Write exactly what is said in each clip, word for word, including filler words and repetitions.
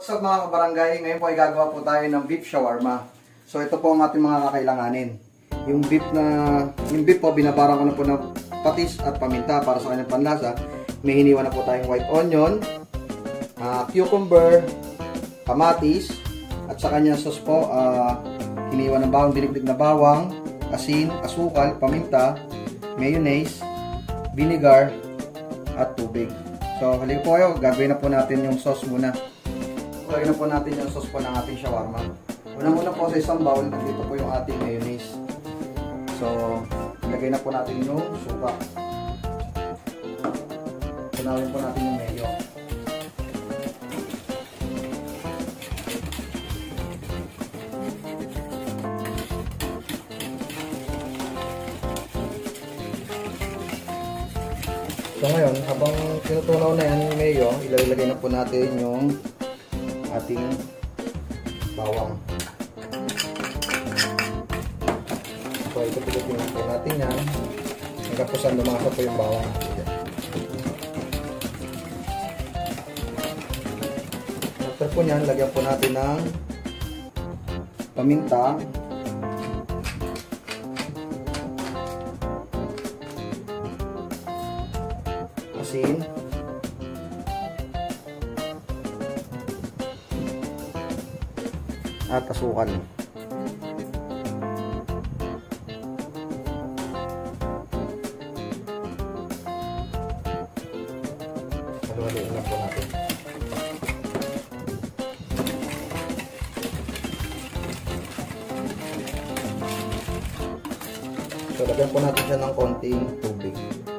What's up mga kabarangay? Ngayon po ay gagawa po tayo ng beef shawarma. So ito po ang ating mga kakailanganin. Yung beef na, yung beef po binabarang ko na po ng patis at paminta para sa kanyang panlasa. May hiniwa na po tayong white onion, uh, cucumber, kamatis, at sa kanyang sauce po, uh, hiniwa ng bawang, dinigdig na bawang, asin, asukal, paminta, mayonnaise, vinegar, at tubig. So halika po kayo, gagawin na po natin yung sauce muna. Lagyan na po natin yung sauce po ng ating shawarma. Una muna po sa isang bowl, dito po yung ating mayonnaise. So, ilagay na po natin yung suka. Tunawin po natin yung mayo. So ngayon, habang tinutunaw na yan yung mayo, ilalagay na po natin yung ating bawang. So ito pilitin po natin yan hanggang po saan lumasa po yung bawang. After po nyan, lagyan po natin ng paminta, asin, at asukal. Haluin lang po natin. So, lagyan po natin siya ng konting tubig.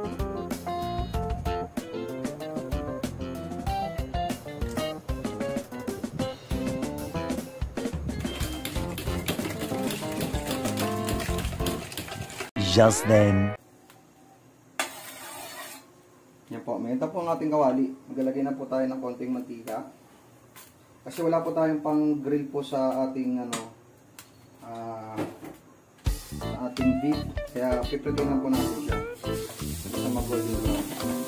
Just then. Yan po, mayroon po ang ating kawali. Maglalagay na po tayo ng konting mantika. Kasi wala po tayong pang grill po sa ating ano uh, sa ating beef. Kaya pipritoy na po natin siya sa mag-golden brown.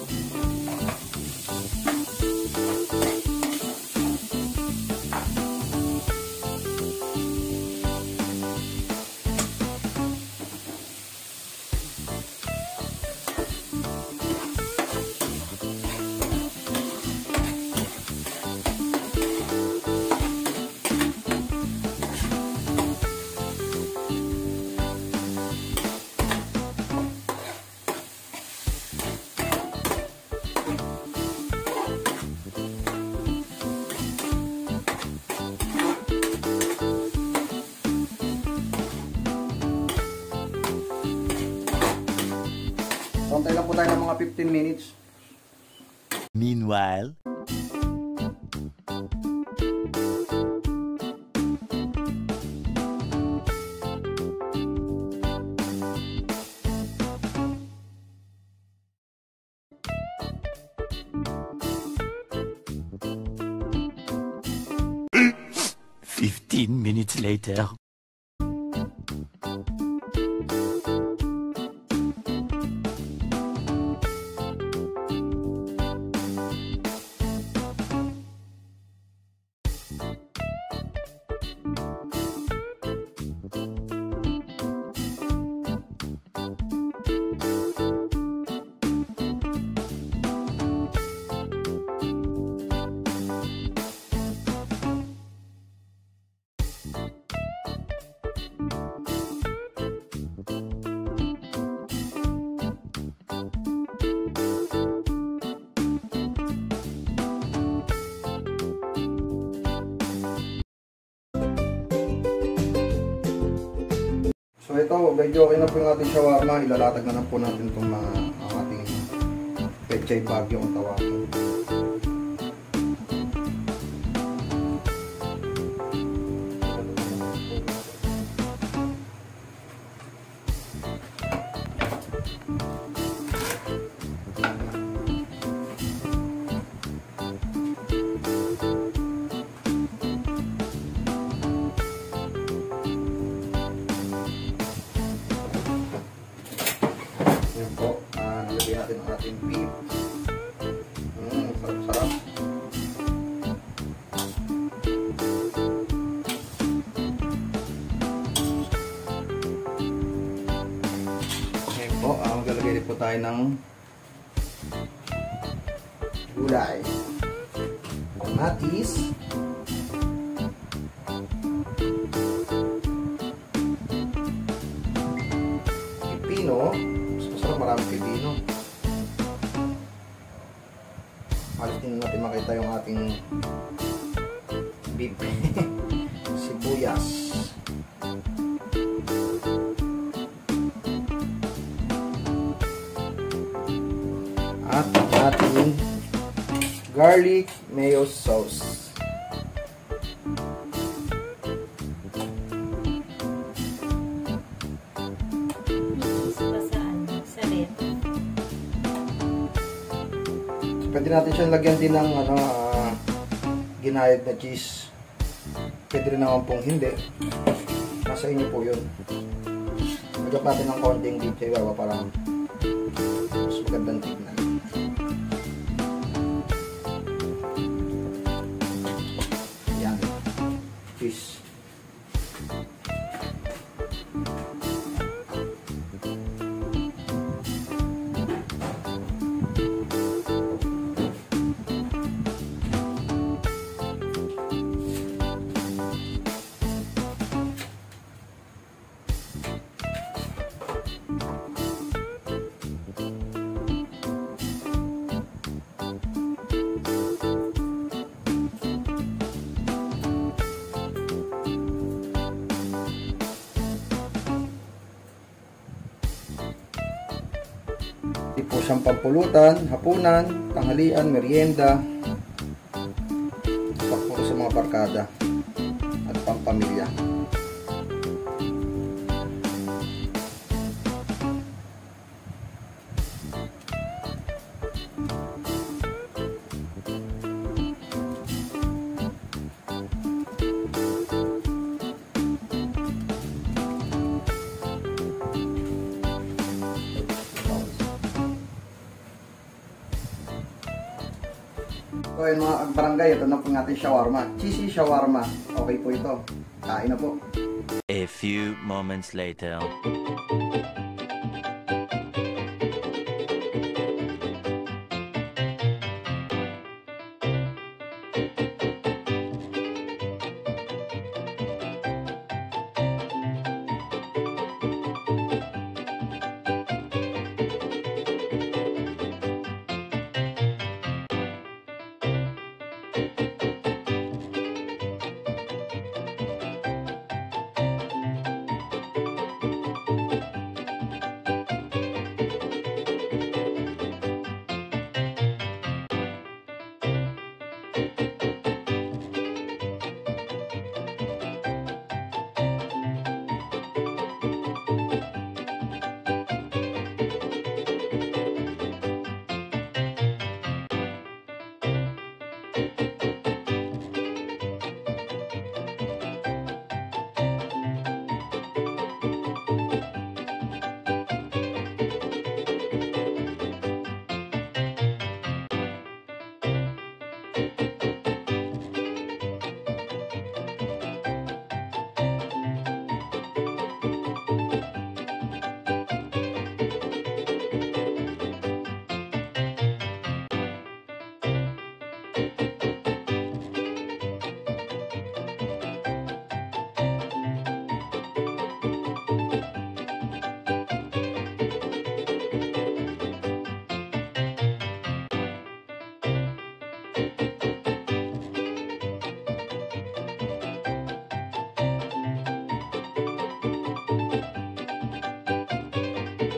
Pantay lang po tayo ng mga fifteen minutes. Meanwhile, fifteen minutes later. So ito, medyo okay na po yung ating shawarma. Ilalatag na lang po natin itong mga ang ating pechay bagyo ang tawagin. Yan po, uh, nalagay natin ang ating beef. Mm, sarap tayo ng gulay. Kamatis. Pipino. Mas masarap maraming pipino. Alis din natin makita yung ating beef. Sibuyas. At ating garlic mayo sauce. Pwede natin siyang lagyan din ng ano, uh, ginayad na cheese. Pwede rin naman pong hindi. Nasa inyo po yun. Lagyan natin ng konting D J Wawa para mas magandang tignan. Yan. Cheese. Hindi po siyang pampulutan, hapunan, tanghalian, merienda, sakto sa mga barkada at pampamilya. So yun mga barangay, ito na po ng ating shawarma. Cheesy shawarma. Okay po ito. Kain na po. A few moments later.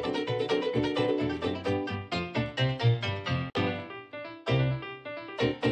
Thank you.